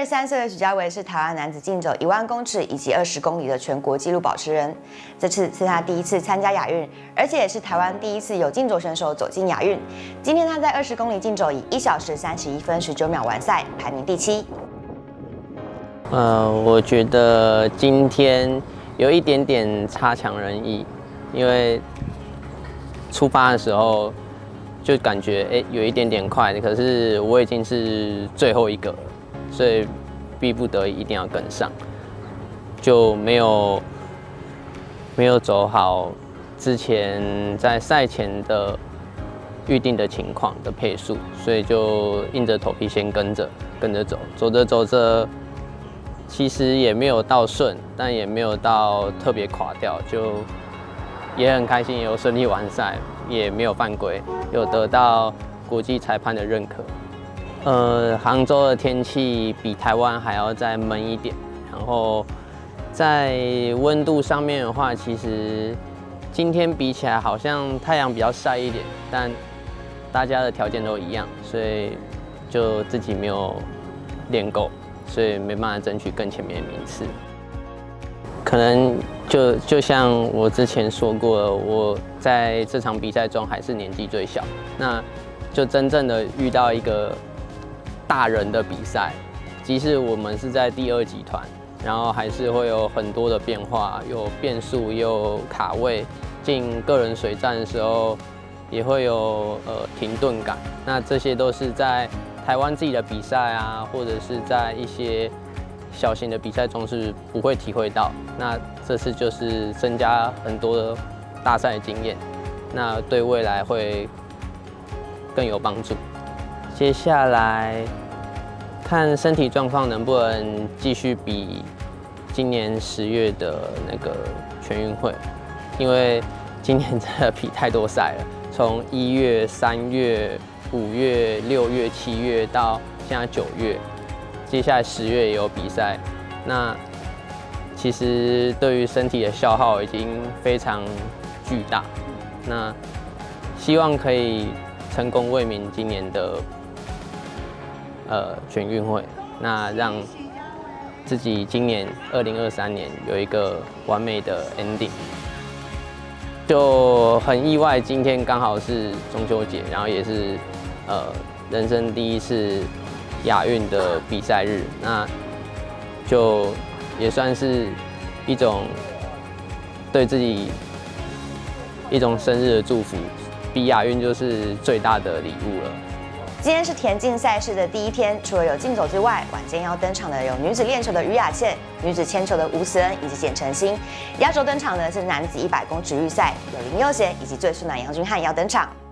23岁的许家维是台湾男子竞走1万公尺以及20公里的全国纪录保持人。这次是他第一次参加亚运，而且也是台湾第一次有竞走选手走进亚运。今天他在20公里竞走以1小时31分19秒完赛，排名第7。 我觉得今天有一点点差强人意，因为出发的时候就感觉有一点点快，可是我已经是最后一个了，所以逼不得已一定要跟上，就没有走好之前在赛前的预定的情况的配速，所以就硬着头皮先跟着走，走着，其实也没有到顺，但也没有到特别垮掉，就也很开心，也有顺利完赛，也没有犯规，有得到国际裁判的认可。杭州的天气比台湾还要再闷一点，然后在温度上面的话，其实今天比起来好像太阳比较晒一点，但大家的条件都一样，所以就自己没有练够，所以没办法争取更前面的名次。可能就像我之前说过的，我在这场比赛中还是年纪最小，那就真正的遇到一个大人的比赛，即使我们是在第2集团，然后还是会有很多的变化，有变速，也有卡位，进个人水站的时候也会有停顿感，那这些都是在台湾自己的比赛啊，或者是在一些小型的比赛中是不会体会到，那这次就是增加很多的大赛的经验，那对未来会更有帮助。接下来看身体状况能不能继续比今年10月的那个全运会，因为今年真的比太多赛了，从1月、3月、5月、6月、7月到现在9月。接下来10月也有比赛，那其实对于身体的消耗已经非常巨大。那希望可以成功卫冕今年的全运会，那让自己今年2023年有一个完美的 ending。就很意外，今天刚好是中秋节，然后也是人生第一次亚运的比赛日，那就也算是一种对自己一种生日的祝福，比亚运就是最大的礼物了。 今天是田径赛事的第1天，除了有竞走之外，晚间要登场的有女子链球的于雅倩、女子铅球的吴慈恩以及简晨星。压轴登场的是男子100公尺预赛，有林佑贤以及最速男杨俊翰要登场。